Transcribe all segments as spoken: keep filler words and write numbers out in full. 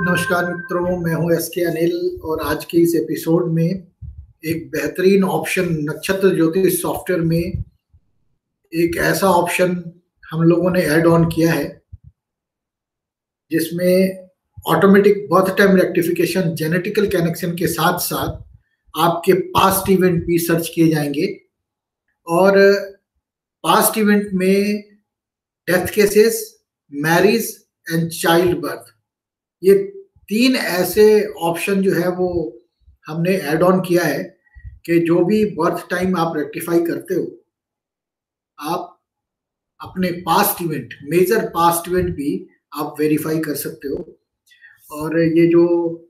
नमस्कार मित्रों, मैं हूं एस के अनिल और आज के इस एपिसोड में एक बेहतरीन ऑप्शन नक्षत्र ज्योतिष सॉफ्टवेयर में एक ऐसा ऑप्शन हम लोगों ने ऐड ऑन किया है जिसमें automatic birth time rectification, genetical connection के साथ साथ आपके पास्ट इवेंट भी सर्च किए जाएंगे और पास्ट इवेंट में death cases, marriage and child birth, ये तीन ऐसे ऑप्शन जो है वो हमने ऐड ऑन किया है कि जो भी बर्थ टाइम आप रेक्टिफाई करते हो, आप अपने past event, major past event भी आप वेरीफाई कर सकते हो। और ये जो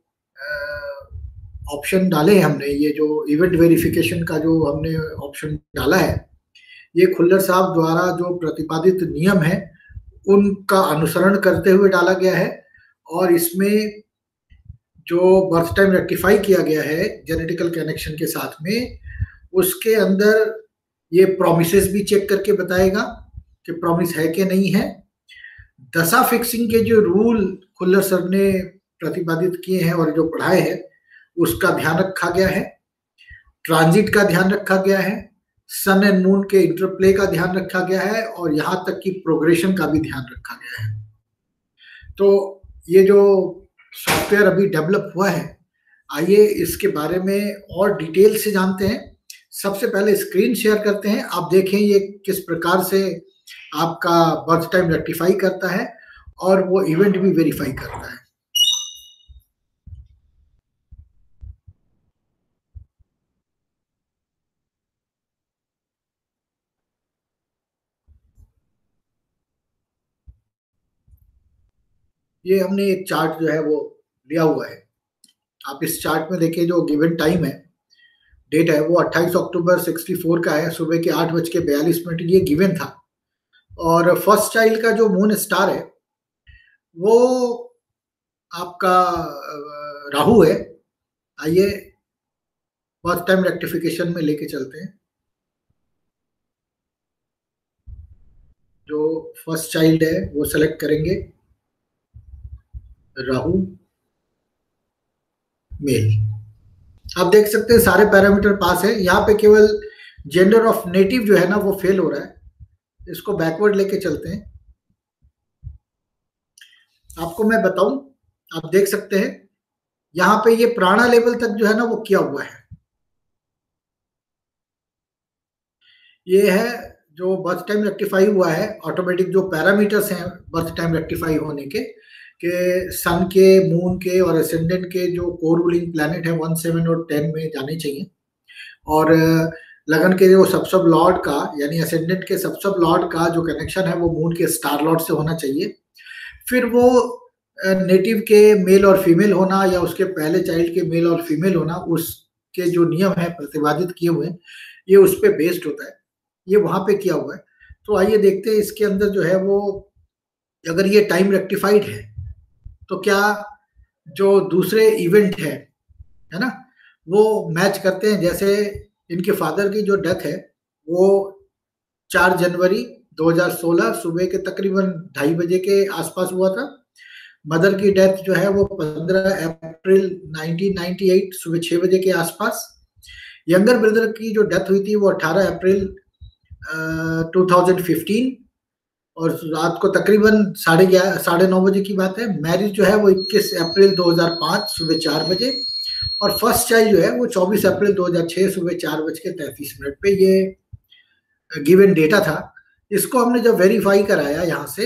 ऑप्शन डाले हैं हमने, ये जो इवेंट वेरिफिकेशन का जो हमने ऑप्शन डाला है, ये खुल्लर साहब द्वारा जो प्रतिपादित नियम है उनका अनुसरण करते हुए डाला गया है। और इसमें जो बर्थ टाइम रेक्टिफाई किया गया है जेनेटिकल कनेक्शन के साथ में, उसके अंदर ये प्रोमिसेस भी चेक करके बताएगा कि प्रॉमिस है कि नहीं है। दशा फिक्सिंग के जो रूल खुल्लर सर ने प्रतिपादित किए हैं और जो पढ़ाए हैं उसका ध्यान रखा गया है। ट्रांजिट का ध्यान रखा गया है, सन एंड मून के इंटरप्ले का ध्यान रखा गया है और यहां तक कि प्रोग्रेशन का भी ध्यान रखा गया है। तो ये जो सॉफ्टवेयर अभी डेवलप हुआ है, आइए इसके बारे में और डिटेल से जानते हैं। सबसे पहले स्क्रीन शेयर करते हैं, आप देखें ये किस प्रकार से आपका बर्थ टाइम रेक्टिफाई करता है और वो इवेंट भी वेरीफाई करता है। ये हमने एक चार्ट जो है वो लिया हुआ है। आप इस चार्ट में देखिए, जो गिवन टाइम है, डेट है, वो अट्ठाईस अक्टूबर चौंसठ का है, सुबह के आठ बज के बयालीस मिनट ये गिवन था। और फर्स्ट चाइल्ड का जो मून स्टार है वो आपका राहु है। आइए बर्थ टाइम रेक्टिफिकेशन में लेके चलते हैं। जो फर्स्ट चाइल्ड है वो सेलेक्ट करेंगे, राहु मेल। आप देख सकते हैं सारे पैरामीटर पास है। यहाँ पे केवल जेंडर ऑफ नेटिव जो है ना वो फेल हो रहा है। इसको बैकवर्ड लेके चलते हैं। आपको मैं बताऊं, आप देख सकते हैं यहाँ पे ये प्राणा लेवल तक जो है ना वो किया हुआ है। ये है जो बर्थ टाइम रेक्टिफाई हुआ है, ऑटोमेटिक जो पैरामीटर्स हैं बर्थ टाइम रेक्टिफाई होने के कि सन के, मून के और एसेंडेंट के जो को रूलिंग प्लैनेट है वन, सेवन और टेन में जाने चाहिए। और लगन के जो सब सब लॉर्ड का, यानी एसेंडेंट के सब सब लॉर्ड का जो कनेक्शन है वो मून के स्टार लॉर्ड से होना चाहिए। फिर वो नेटिव के मेल और फीमेल होना या उसके पहले चाइल्ड के मेल और फीमेल होना, उसके जो नियम है प्रतिपादित किए हुए, ये उस पर बेस्ड होता है। ये वहां पे किया हुआ है। तो आइए देखते हैं इसके अंदर जो है वो, अगर ये टाइम रेक्टिफाइड है तो क्या जो दूसरे इवेंट है है ना वो मैच करते हैं। जैसे इनके फादर की जो डेथ है वो चार जनवरी दो हज़ार सोलह सुबह के तकरीबन ढाई बजे के आसपास हुआ था। मदर की डेथ जो है वो पंद्रह अप्रैल उन्नीस सौ अट्ठानवे सुबह छह बजे के आसपास। यंगर ब्रदर की जो डेथ हुई थी वो अठारह अप्रैल दो हज़ार पंद्रह और रात को तकरीबन साढ़े ग्यारह साढ़े नौ बजे की बात है। मैरिज जो है वो इक्कीस अप्रैल दो हज़ार पाँच सुबह चार बजे और फर्स्ट चाइल्ड जो है वो चौबीस अप्रैल दो हज़ार छह सुबह चार बज के तैंतीस मिनट पे ये गिवन डेटा था। इसको हमने जब वेरीफाई कराया यहाँ से,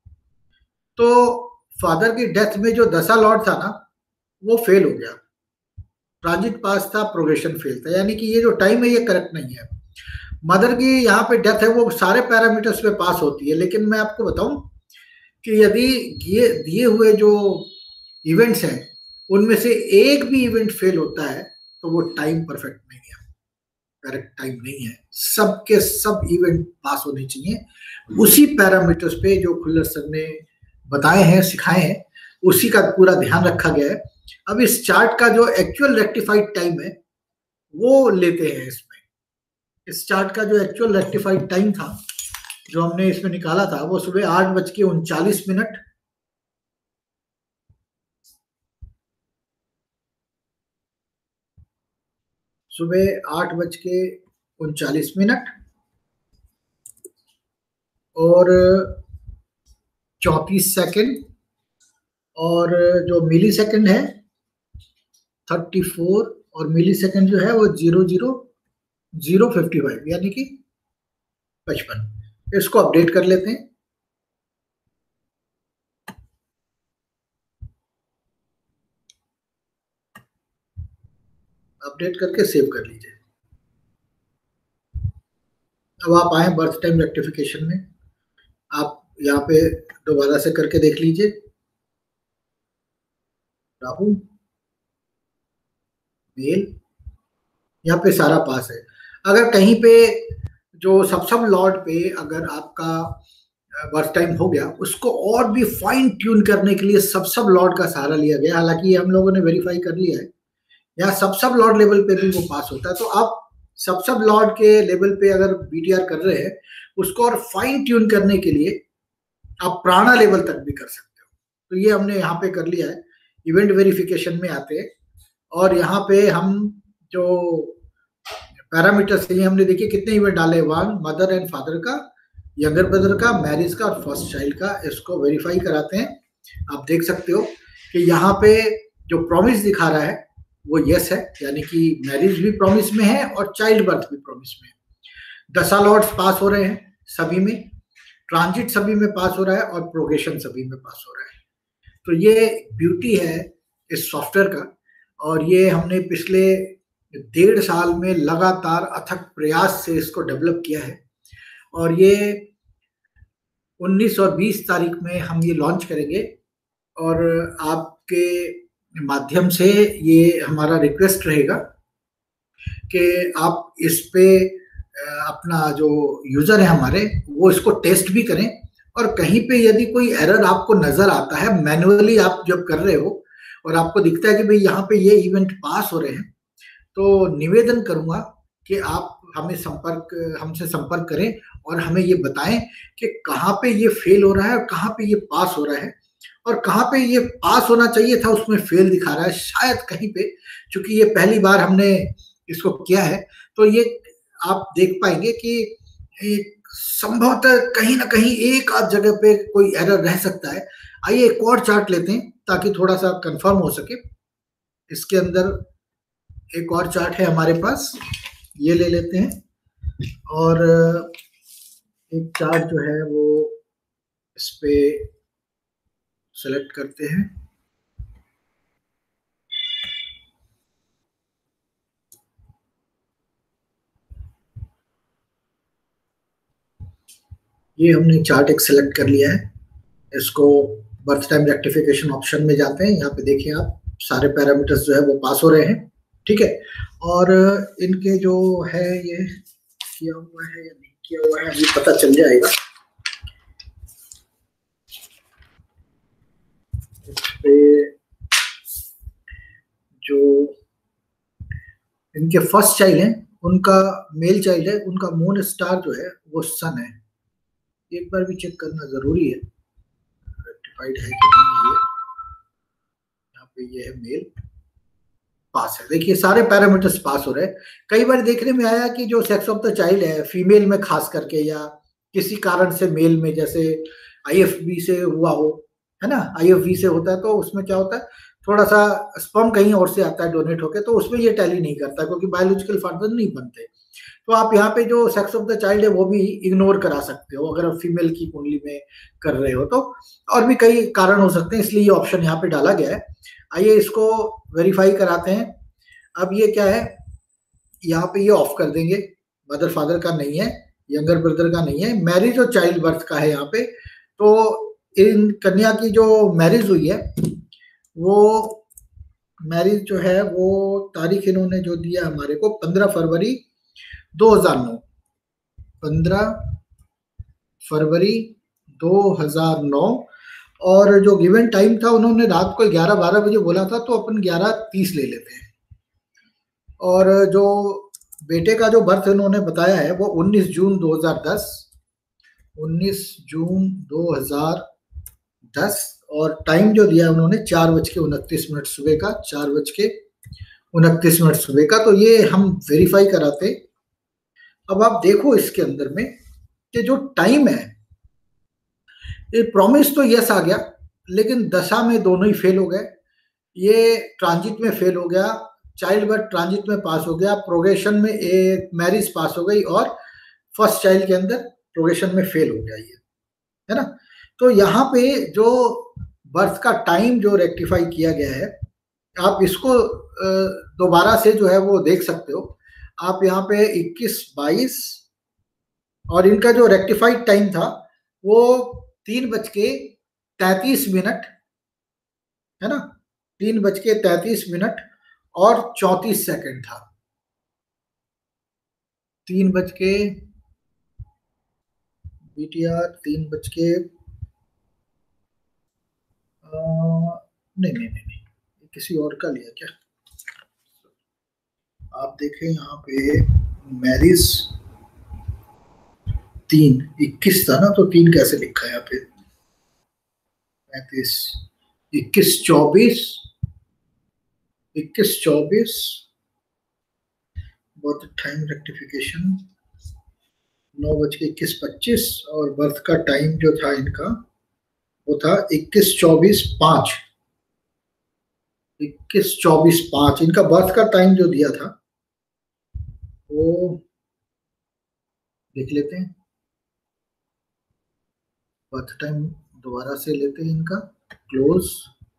तो फादर की डेथ में जो दशा लॉर्ड था ना वो फेल हो गया। ट्रांजिट पास था, प्रोग्रेशन फेल था, यानी कि ये जो टाइम है ये करेक्ट नहीं है। मदर की यहाँ पे डेथ है वो सारे पैरामीटर्स पे पास होती है, लेकिन मैं आपको बताऊं कि यदि ये दिए हुए जो इवेंट्स हैं उनमें से एक भी इवेंट फेल होता है तो वो टाइम परफेक्ट नहीं है, करेक्ट टाइम नहीं है। सबके सब इवेंट पास होने चाहिए उसी पैरामीटर्स पे जो खुल्लर सर ने बताए हैं, सिखाए हैं, उसी का पूरा ध्यान रखा गया है। अब इस चार्ट का जो एक्चुअल रेक्टिफाइड टाइम है वो लेते हैं इसमें। इस चार्ट का जो एक्चुअल रेक्टिफाइड टाइम था जो हमने इसमें निकाला था वो सुबह आठ बज के उनचालीस मिनट सुबह आठ बज के उनचालीस मिनट और चौंतीस सेकंड, और जो मिली सेकंड है थर्टी फोर, और मिली सेकंड जो है वो zero zero zero fifty five यानी कि पचपन। इसको अपडेट कर लेते हैं। अपडेट करके सेव कर लीजिए। अब आप आए बर्थ टाइम रेक्टिफिकेशन में, आप यहाँ पे दोबारा से करके देख लीजिए। राहुल मेल, यहाँ पे सारा पास है। अगर कहीं पे जो सब सब लॉर्ड पे अगर आपका बर्थ टाइम हो गया, उसको और भी फाइन ट्यून करने के लिए सब सब लॉर्ड का सहारा लिया गया। हालांकि हम लोगों ने वेरीफाई कर लिया है, यहाँ सब सब लॉर्ड लेवल पे भी वो पास होता है। तो आप सब सब लॉर्ड के लेवल पे अगर बीटीआर कर रहे हैं, उसको और फाइन ट्यून करने के लिए आप प्राणा लेवल तक भी कर सकते हो। तो ये हमने यहाँ पे कर लिया है। इवेंट वेरिफिकेशन में आते हैं और यहाँ पे हम जो पैरामीटर्स हैं, हमने देखिए कितने इवेंट डाले, वन मदर एंड फादर का, यंगर ब्रदर का, मैरिज का और फर्स्ट चाइल्ड का। इसको वेरीफाई कराते हैं। आप देख सकते हो कि यहाँ पे जो प्रॉमिस दिखा रहा है वो यस है, यानी कि मैरिज भी प्रॉमिस में है और चाइल्ड बर्थ भी प्रॉमिस में है। दशा लॉर्ड्स पास हो रहे हैं सभी में, ट्रांजिट सभी में पास हो रहा है और प्रोग्रेशन सभी में पास हो रहा है। तो ये ब्यूटी है इस सॉफ्टवेयर का, और ये हमने पिछले डेढ़ साल में लगातार अथक प्रयास से इसको डेवलप किया है। और ये उन्नीस और बीस तारीख में हम ये लॉन्च करेंगे, और आपके माध्यम से ये हमारा रिक्वेस्ट रहेगा कि आप इस पे अपना जो यूजर है हमारे, वो इसको टेस्ट भी करें। और कहीं पे यदि कोई एरर आपको नजर आता है, मैन्युअली आप जब कर रहे हो और आपको दिखता है कि भाई यहाँ पे ये इवेंट पास हो रहे हैं, तो निवेदन करूंगा कि आप हमें संपर्क हमसे संपर्क करें और हमें ये बताएं कि कहाँ पे ये फेल हो रहा है और कहाँ पे ये पास हो रहा है, और कहाँ पे ये पास होना चाहिए था उसमें फेल दिखा रहा है। शायद कहीं पे, चूंकि ये पहली बार हमने इसको किया है, तो ये आप देख पाएंगे कि संभवतः कहीं ना कहीं एक आध जगह पे कोई एरर रह सकता है। आइए एक और चार्ट लेते हैं ताकि थोड़ा सा कंफर्म हो सके। इसके अंदर एक और चार्ट है हमारे पास, ये ले लेते हैं। और एक चार्ट जो है वो इस पे सेलेक्ट करते हैं। ये हमने चार्ट एक सेलेक्ट कर लिया है। इसको बर्थ टाइम रेक्टिफिकेशन ऑप्शन में जाते हैं। यहाँ पे देखिए आप सारे पैरामीटर्स जो है वो पास हो रहे हैं, ठीक है। और इनके जो है ये किया हुआ है या नहीं किया हुआ है, अभी पता चल जाएगा। इस पे जो इनके फर्स्ट चाइल्ड है, उनका मेल चाइल्ड है, उनका मून स्टार जो है वो सन है। एक बार भी चेक करना जरूरी है रेक्टिफाइड है कि नहीं। है यहाँ पे ये है मेल, पास है। देखिए सारे पैरामीटर्स पास हो रहे हैं। कई बार देखने में आया कि जो सेक्स ऑफ द चाइल्ड है फीमेल में खास करके, या किसी कारण से मेल में, जैसे आईएफबी से हुआ हो, है ना, आईएफबी से होता है तो उसमें क्या होता है, थोड़ा सा स्पर्म कहीं और से आता है डोनेट होके, तो उसमें ये टैली नहीं करता क्योंकि बायोलॉजिकल फादर नहीं बनते। तो आप यहाँ पे जो सेक्स ऑफ द चाइल्ड है वो भी इग्नोर करा सकते हो अगर आप फीमेल की कुंडली में कर रहे हो तो। और भी कई कारण हो सकते हैं, इसलिए ये ऑप्शन यहाँ पे डाला गया है। आइए इसको वेरीफाई कराते हैं। अब ये क्या है, यहाँ पे ये ऑफ कर देंगे, मदर फादर का नहीं है, यंगर ब्रदर का नहीं है, मैरिज और चाइल्ड बर्थ का है यहाँ पे। तो इन कन्या की जो मैरिज हुई है, वो मैरिज जो है वो तारीख इन्होंने जो दिया हमारे को पंद्रह फरवरी दो हज़ार नौ, पंद्रह फरवरी दो हज़ार नौ। और जो गिवन टाइम था उन्होंने रात को ग्यारह बारह बजे बोला था, तो अपन ग्यारह तीस ले लेते हैं। और जो बेटे का जो बर्थ उन्होंने बताया है वो उन्नीस जून दो हज़ार दस, उन्नीस जून दो हज़ार दस। और टाइम जो दिया उन्होंने चार बज के उनतीस मिनट सुबह का, चार बज के उनतीस मिनट सुबह का, तो ये हम वेरीफाई कराते। अब आप देखो इसके अंदर में कि जो टाइम है, ये प्रॉमिस तो यस आ गया, लेकिन दशा में दोनों ही फेल हो गए। ये ट्रांजिट में फेल हो गया, चाइल्ड बर्थ ट्रांजिट में पास हो गया, प्रोग्रेशन में एक मैरिज पास हो गई, और फर्स्ट चाइल्ड के अंदर प्रोग्रेशन में फेल हो गया ये, है ना। तो यहाँ पे जो बर्थ का टाइम जो रेक्टिफाई किया गया है, आप इसको दोबारा से जो है वो देख सकते हो। आप यहाँ पे इक्कीस बाईस, और इनका जो रेक्टिफाइड टाइम था वो तीन बज के तैतीस मिनट, है ना, तीन बज के तैतीस मिनट और चौंतीस सेकंड था। तीन बज के बीटीआर तीन बज के नहीं नहीं नहीं नहीं किसी और का लिया क्या? आप देखें यहाँ पे मैरिज तीन इक्कीस था ना, तो तीन कैसे लिखा है यहाँ पे? पैंतीस, इक्कीस चौबीस, इक्कीस चौबीस, बहुत टाइम रेक्टिफिकेशन, नौ बज के इक्कीस पच्चीस, और बर्थ का टाइम जो था इनका वो था इक्कीस चौबीस पांच, इक्कीस चौबीस पांच। इनका बर्थ का टाइम जो दिया था वो देख लेते हैं। बर्थ टाइम दोबारा से लेते हैं इनका क्लोज।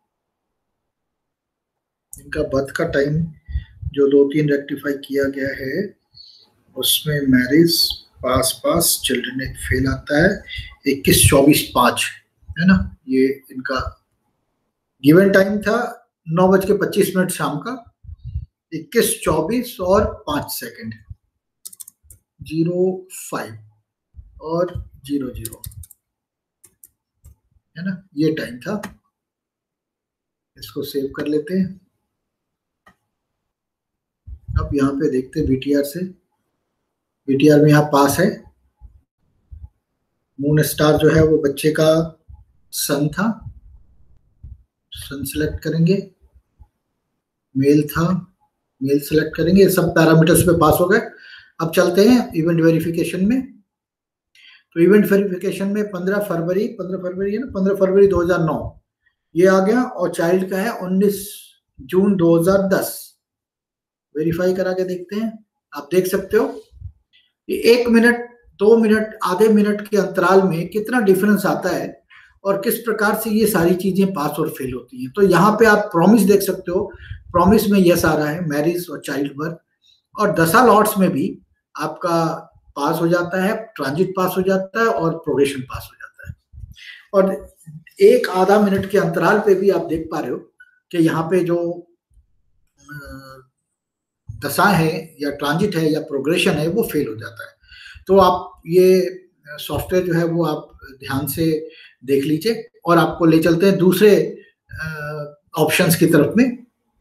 इनका बर्थ का टाइम जो दो तीन रेक्टिफाई किया गया है, उसमें मैरिज पास पास, चिल्ड्रन एक फेल आता है, इक्कीस चौबीस पांच, है ना। ये इनका गिवन टाइम था नौ बज के पच्चीस मिनट शाम का, इक्कीस चौबीस और पांच सेकंड, जीरो फाइव और जीरो जीरो, है ना, ये टाइम था। इसको सेव कर लेते हैं। अब यहाँ पे देखते हैं बीटीआर से। बीटीआर में यहाँ पास है, मून स्टार जो है वो बच्चे का सन था, सन सेलेक्ट करेंगे, मेल था, मेल सेलेक्ट करेंगे, सब पैरामीटर्स पे पास हो गए। अब चलते हैं इवेंट वेरिफिकेशन में। तो इवेंट वेरिफिकेशन में पंद्रह फरवरी, पंद्रह फरवरी है ना, पंद्रह फरवरी दो हज़ार नौ ये आ गया, और चाइल्ड का है उन्नीस जून दो हज़ार दस। वेरीफाई करा के देखते हैं। आप देख सकते हो कि एक मिनट, दो मिनट, आधे मिनट के अंतराल में कितना डिफरेंस आता है, और किस प्रकार से ये सारी चीजें पास और फेल होती हैं। तो यहाँ पे आप प्रॉमिस देख सकते हो, प्रॉमिस में यस आ रहा है, मैरिज और चाइल्ड बर्थ, और दशा लॉट्स में भी आपका पास हो जाता है, ट्रांजिट पास हो जाता है, और प्रोग्रेशन पास हो जाता है। और एक आधा मिनट के अंतराल पे भी आप देख पा रहे हो कि यहाँ पे जो दशा है या ट्रांजिट है या प्रोग्रेशन है वो फेल हो जाता है। तो आप ये सॉफ्टवेयर जो है वो आप ध्यान से देख लीजिए, और आपको ले चलते हैं दूसरे ऑप्शंस की तरफ में।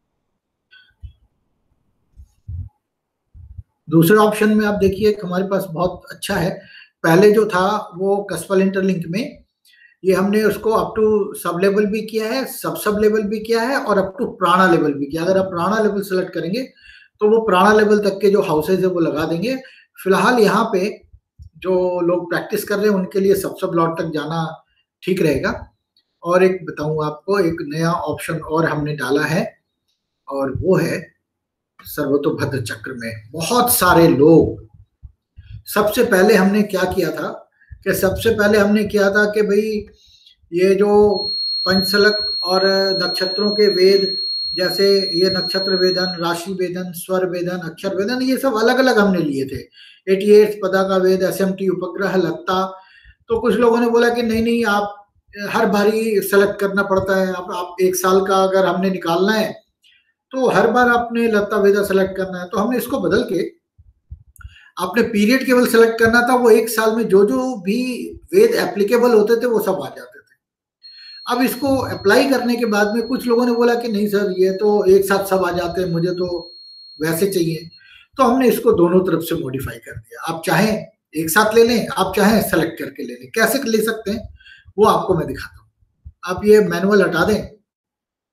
दूसरे ऑप्शन में आप देखिए हमारे पास बहुत अच्छा है। पहले जो था वो कस्पल इंटरलिंक में ये हमने उसको अप टू सब लेवल भी किया है, सब सब लेवल भी किया है, और अप टू प्राणा लेवल भी किया। अगर आप प्राणा लेवल सेलेक्ट करेंगे तो वो प्राणा लेवल तक के जो हाउसेज है वो लगा देंगे। फिलहाल यहाँ पे जो लोग प्रैक्टिस कर रहे हैं उनके लिए सब सब लॉट तक जाना ठीक रहेगा। और एक बताऊं आपको, एक नया ऑप्शन और हमने डाला है, और वो है सर्वतोभद्र चक्र में। बहुत सारे लोग, सबसे पहले हमने क्या किया था कि सबसे पहले हमने किया था कि भाई ये जो पंचसलक और नक्षत्रों के वेद, जैसे ये नक्षत्र वेदन, राशि वेदन, स्वर वेदन, अक्षर वेदन, ये सब अलग अलग हमने लिए थे। अठासी पदा का वेद, एसएमटी, उपग्रह, लत्ता। तो कुछ लोगों ने बोला कि नहीं नहीं, आप हर बारी सेलेक्ट करना पड़ता है, आप, आप एक साल का अगर हमने निकालना है तो हर बार आपने लत्ता वेदा सेलेक्ट करना है। तो हमने इसको बदल के आपने पीरियड केवल सेलेक्ट करना था, वो एक साल में जो जो भी वेद एप्लीकेबल होते थे वो सब आ जाते थे। अब इसको अप्लाई करने के बाद में कुछ लोगों ने बोला कि नहीं सर, ये तो एक साथ सब आ जाते हैं, मुझे तो वैसे चाहिए। तो हमने इसको दोनों तरफ से मॉडिफाई कर दिया। आप चाहें एक साथ ले लें, आप चाहें सेलेक्ट करके ले लें। कैसे ले सकते हैं वो आपको मैं दिखाता हूँ। आप ये मैनुअल हटा दें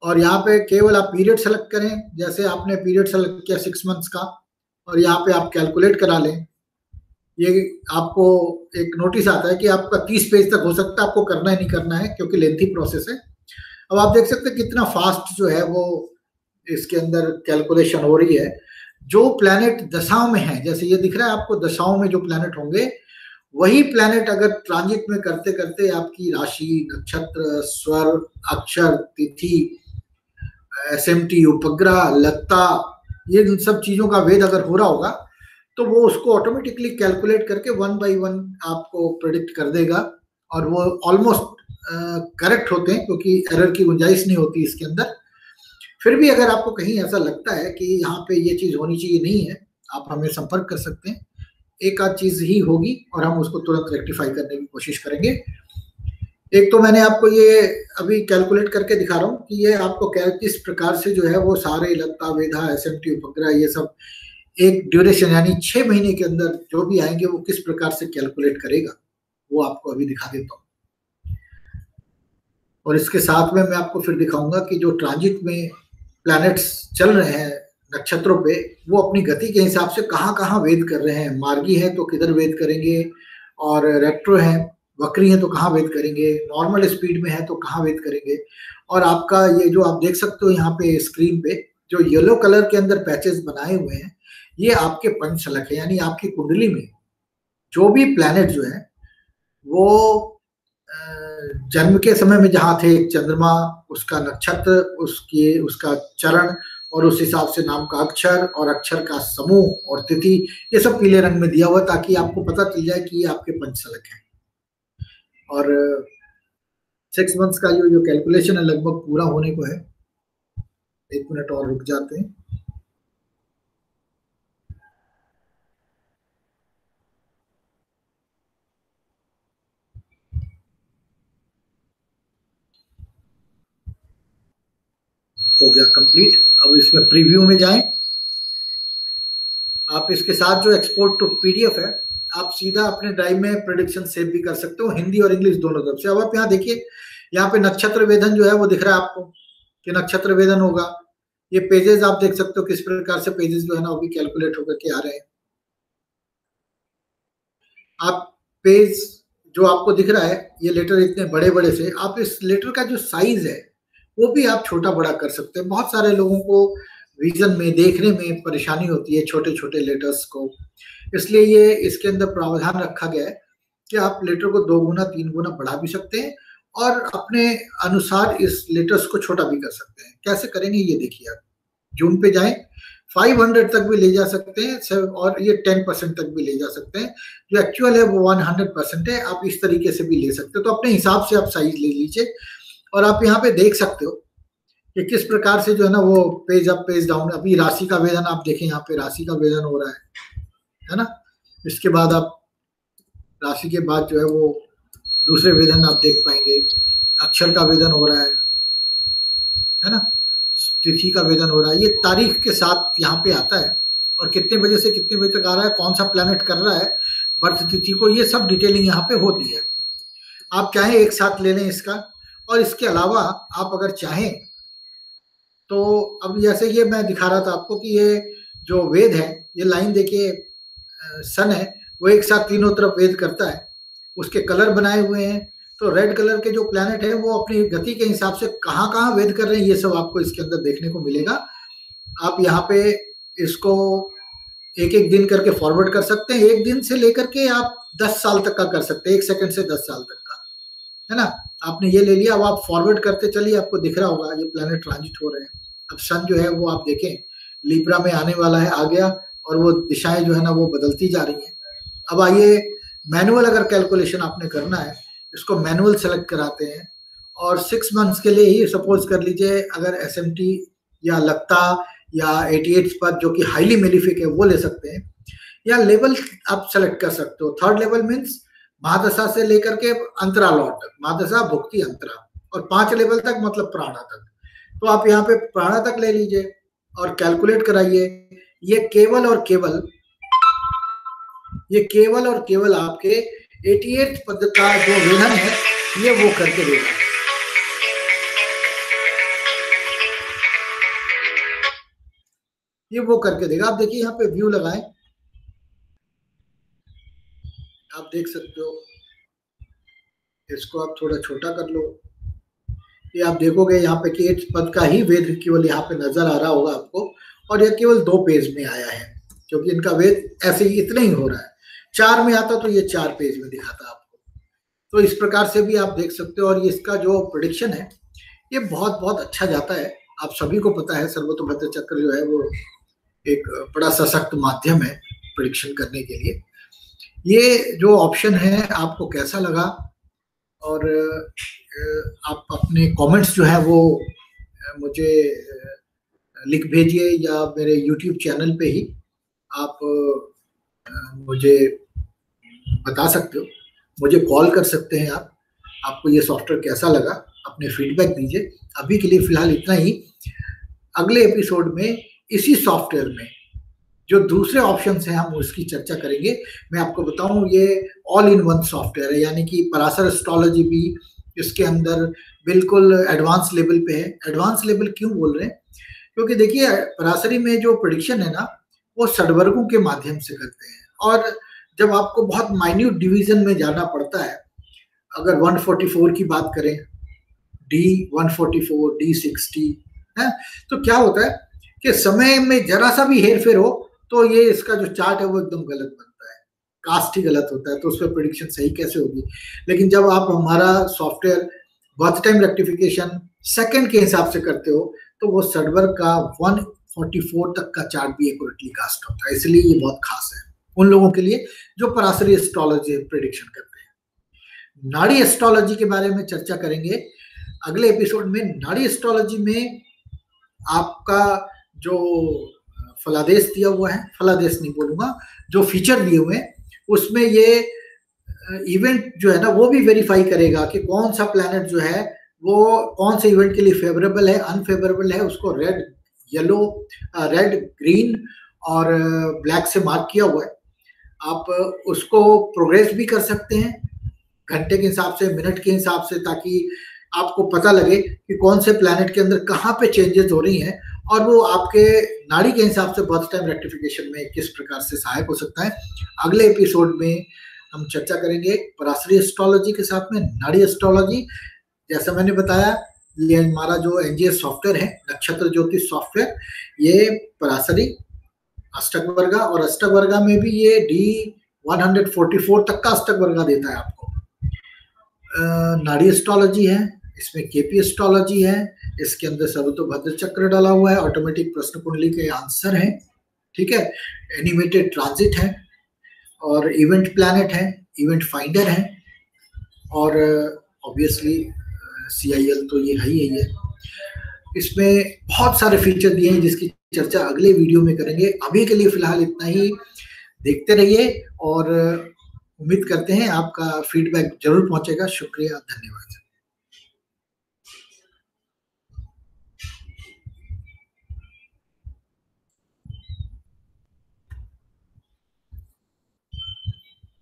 और यहाँ पे केवल आप पीरियड सेलेक्ट करें, जैसे आपने पीरियड सेलेक्ट किया सिक्स मंथ्स का, और यहाँ पे आप कैलकुलेट करा लें। ये आपको एक नोटिस आता है कि आपका तीस पेज तक हो सकता है, आपको करना है नहीं करना है क्योंकि लेंथी प्रोसेस है। अब आप देख सकते हैं कितना फास्ट जो है वो इसके अंदर कैलकुलेशन हो रही है। जो प्लैनेट दशाओं में है, जैसे ये दिख रहा है आपको दशाओं में जो प्लैनेट होंगे, वही प्लैनेट अगर ट्रांजिट में करते करते आपकी राशि, नक्षत्र, स्वर, अक्षर, तिथि, एसएमटी, उपग्रह, लत्ता, ये सब चीजों का वेद अगर हो रहा होगा तो वो उसको ऑटोमेटिकली कैलकुलेट करके वन बाय वन आपको प्रेडिक्ट कर देगा। और वो ऑलमोस्ट करेक्ट होते हैं क्योंकि एरर की गुंजाइश नहीं होती इसके अंदर। फिर भी अगर आपको कहीं ऐसा लगता है कि यहाँ पे ये चीज होनी चाहिए नहीं है, आप हमें संपर्क कर सकते हैं। एक आध चीज ही होगी और हम उसको तुरंत रेक्टिफाई करने की कोशिश करेंगे। एक तो मैंने आपको ये अभी कैलकुलेट करके दिखा रहा हूँ कि ये आपको किस प्रकार से जो है वो सारे लत्ता, वेधा, एसएमटी, उपग्रह, ये सब एक ड्यूरेशन यानी छह महीने के अंदर जो भी आएंगे वो किस प्रकार से कैलकुलेट करेगा, वो आपको अभी दिखा देता हूँ। और इसके साथ में मैं आपको फिर दिखाऊंगा कि जो ट्रांजिट में प्लैनेट्स चल रहे हैं नक्षत्रों पे, वो अपनी गति के हिसाब से कहाँ कहाँ वेद कर रहे हैं। मार्गी है तो किधर वेद करेंगे, और रेट्रो है, वक्री है तो कहाँ वेद करेंगे, नॉर्मल स्पीड में है तो कहाँ वेद करेंगे। और आपका ये जो आप देख सकते हो यहाँ पे स्क्रीन पे जो येलो कलर के अंदर पैचेस बनाए हुए हैं, ये आपके पंचशलक है, यानी आपकी कुंडली में जो भी प्लैनेट जो है वो जन्म के समय में जहां थे, चंद्रमा, उसका नक्षत्र, उसकी उसका चरण, और उस हिसाब से नाम का अक्षर और अक्षर का समूह और तिथि, ये सब पीले रंग में दिया हुआ ताकि आपको पता चल जाए कि ये आपके पंचशलक है। और सिक्स मंथ्स का जो जो कैलकुलेशन है लगभग पूरा होने को है। एक मिनट और रुक जाते हैं। हो गया कंप्लीट। अब इसमें प्रीव्यू में जाएं। आप इसके साथ जो एक्सपोर्ट टू पीडीएफ है, आप सीधा अपने ड्राइव में प्रेडिक्शन सेव भी कर सकते हो, हिंदी और इंग्लिश दोनों तरफ से। अब आप यहाँ देखिए, यहाँ पे नक्षत्र वेदन जो है वो दिख रहा है आपको कि नक्षत्र वेदन होगा। ये पेजेस आप देख सकते हो किस प्रकार से पेजेस जो है ना वो भी कैलकुलेट होकर के आ रहे हैं। आप पेज जो आपको दिख रहा है, ये लेटर इतने बड़े बड़े से, आप इस लेटर का जो साइज है वो भी आप छोटा बड़ा कर सकते हैं। बहुत सारे लोगों को विजन में देखने में परेशानी होती है छोटे छोटे लेटर्स को, इसलिए ये इसके अंदर प्रावधान रखा गया है कि आप लेटर को दो गुना तीन गुना बढ़ा भी सकते हैं और अपने अनुसार इस लेटर्स को छोटा भी कर सकते हैं। कैसे करेंगे ये देखिए, आप जूम पे जाएं, पाँच सौ तक भी ले जा सकते हैं और ये दस परसेंट तक भी ले जा सकते हैं। जो एक्चुअल है वो सौ परसेंट है, आप इस तरीके से भी ले सकते हो। तो अपने हिसाब से आप साइज ले लीजिए और आप यहाँ पे देख सकते हो कि किस प्रकार से जो है ना वो पेज अप पेज डाउन। अभी राशि का वेदन आप देखें, यहाँ पे राशि का वेदन हो रहा है है ना। इसके बाद आप राशि के बाद जो है वो दूसरे वेदन आप देख पाएंगे, अक्षर का वेदन हो रहा है है ना, तिथि का वेदन हो रहा है। ये तारीख के साथ यहाँ पे आता है और कितने बजे से कितने बजे तक आ रहा है, कौन सा प्लैनेट कर रहा है, बर्थ तिथि को, ये सब डिटेलिंग यहाँ पे होती है। आप चाहें एक साथ ले लें इसका, और इसके अलावा आप अगर चाहें तो अब जैसे ये मैं दिखा रहा था आपको कि ये जो वेद है, ये लाइन देखिए, सन है वो एक साथ तीनों तरफ वेद करता है, उसके कलर बनाए हुए हैं। तो रेड कलर के जो प्लैनेट है वो अपनी गति के हिसाब से कहाँ कहाँ वेद कर रहे हैं, ये सब आपको इसके अंदर देखने को मिलेगा। आप यहाँ पे इसको एक एक दिन करके फॉरवर्ड कर सकते हैं, एक दिन से लेकर के आप दस साल तक का कर सकते हैं, एक सेकंड से दस साल तक का, है ना। आपने ये ले लिया, अब आप फॉरवर्ड करते चलिए, आपको दिख रहा होगा ये प्लैनेट ट्रांजिट हो रहे हैं। अब सन जो है वो आप देखें लिब्रा में आने वाला है, आ गया, और वो दिशाएं जो है ना वो बदलती जा रही हैं। अब आइए मैनुअल अगर कैलकुलेशन आपने करना है, इसको मैनुअल सेलेक्ट कराते हैं और सिक्स मंथ्स के लिए ही सपोज कर लीजिए, अगर एसएमटी या लगता या अठासी पर जो कि हाईली मेलिफिक है वो ले सकते हैं, या लेवल आप सेलेक्ट कर सकते हो। थर्ड लेवल मीन्स महादशा से लेकर के अंतरा लॉट तक, महादशा, भुक्ति, अंतरा, और पांच लेवल तक मतलब प्राणा तक। तो आप यहाँ पे प्राणा तक ले लीजिए और कैलकुलेट कराइए। ये केवल और केवल ये केवल और केवल आपके अठासी पद का जो वेधन है ये वो करके देगा। ये वो करके देगा। आप देखिए यहाँ पे व्यू लगाएं, आप देख सकते हो, इसको आप थोड़ा छोटा कर लो, ये आप देखोगे यहाँ पे कि एक पद का ही वेद केवल यहाँ पे नजर आ रहा होगा आपको, और ये केवल दो पेज में आया है क्योंकि इनका वेद ऐसे ही इतना ही हो रहा है। चार में आता तो ये चार पेज में दिखाता आपको। तो इस प्रकार से भी आप देख सकते हो, और ये इसका जो प्रेडिक्शन है ये बहुत बहुत अच्छा जाता है। आप सभी को पता है सर्वतोभद्र चक्र जो है वो एक बड़ा सशक्त माध्यम है प्रेडिक्शन करने के लिए। ये जो ऑप्शन है आपको कैसा लगा, और आप अपने कमेंट्स जो है वो मुझे लिख भेजिए, या मेरे यूट्यूब चैनल पे ही आप मुझे बता सकते हो, मुझे कॉल कर सकते हैं आप। आपको ये सॉफ्टवेयर कैसा लगा, अपने फीडबैक दीजिए। अभी के लिए फिलहाल इतना ही। अगले एपिसोड में इसी सॉफ्टवेयर में जो दूसरे ऑप्शंस हैं हम उसकी चर्चा करेंगे। मैं आपको बताऊं ये ऑल इन वन सॉफ्टवेयर है, यानी कि पराशर एस्ट्रोलॉजी भी इसके अंदर बिल्कुल एडवांस लेवल पे है। एडवांस लेवल क्यों बोल रहे हैं, क्योंकि देखिए पराशरी में जो प्रेडिक्शन है ना वो षडवर्गों के माध्यम से करते हैं, और जब आपको बहुत माइन्यूट डिवीजन में जाना पड़ता है, अगर एक सौ चौवालीस की बात करें, डी एक सौ चौवालीस, डी साठ है, तो क्या होता है कि समय में जरा सा भी हेर फेर हो तो ये इसका जो चार्ट है वो एकदम गलत बनता है, कास्ट ही गलत होता है, तो उस पर प्रेडिक्शन सही कैसे होगी। लेकिन जब आप हमारा software birth time rectification second के हिसाब से करते हो तो वो षडवर्ग का एक सौ चौवालीस तक का चार्ट भी एक्यूरेटली कास्ट होता है। इसलिए ये बहुत खास है उन लोगों के लिए जो पराशरी एस्ट्रोलॉजी प्रेडिक्शन करते हैं। नाड़ी एस्ट्रोलॉजी के बारे में चर्चा करेंगे अगले एपिसोड में। नाड़ी एस्ट्रोलॉजी में आपका जो फलादेश दिया हुआ है, फलादेश नहीं बोलूंगा, जो फीचर दिए हुए हैं उसमें ये इवेंट जो है ना वो भी वेरीफाई करेगा कि कौन सा प्लैनेट जो है वो कौन से इवेंट के लिए फेवरेबल है, अनफेवरेबल है, उसको रेड, येलो, रेड, ग्रीन और ब्लैक से मार्क किया हुआ है। आप उसको प्रोग्रेस भी कर सकते हैं घंटे के हिसाब से, मिनट के हिसाब से, ताकि आपको पता लगे कि कौन से प्लैनेट के अंदर कहाँ पे चेंजेस हो रही हैं, और वो आपके नाड़ी के हिसाब से बर्थ टाइम रेक्टिफिकेशन में किस प्रकार से सहायक हो सकता है। अगले एपिसोड में हम चर्चा करेंगे पराशरी एस्ट्रोलॉजी के साथ में नाड़ी एस्ट्रोलॉजी। जैसा मैंने बताया ये हमारा जो एनजीएस सॉफ्टवेयर है, नक्षत्र ज्योतिष सॉफ्टवेयर, ये पराशरी, अष्टक वर्गा, और अष्टक वर्गा में भी ये डी एक सौ चौवालीस तक का अष्टक वर्गा देता है आपको। नाड़ी एस्ट्रोलॉजी है, इसमें केपी एस्ट्रोलॉजी है, इसके अंदर सर्वतोभद्र चक्र डाला हुआ है, ऑटोमेटिक प्रश्न कुंडली के आंसर है, ठीक है, एनिमेटेड ट्रांजिट है, और इवेंट प्लैनेट है, इवेंट फाइंडर है, और ऑब्वियसली सीआईएल तो ये है ही है। इसमें बहुत सारे फीचर दिए हैं जिसकी चर्चा अगले वीडियो में करेंगे। अभी के लिए फिलहाल इतना ही। देखते रहिए और उम्मीद करते हैं आपका फीडबैक जरूर पहुंचेगा। शुक्रिया, धन्यवाद।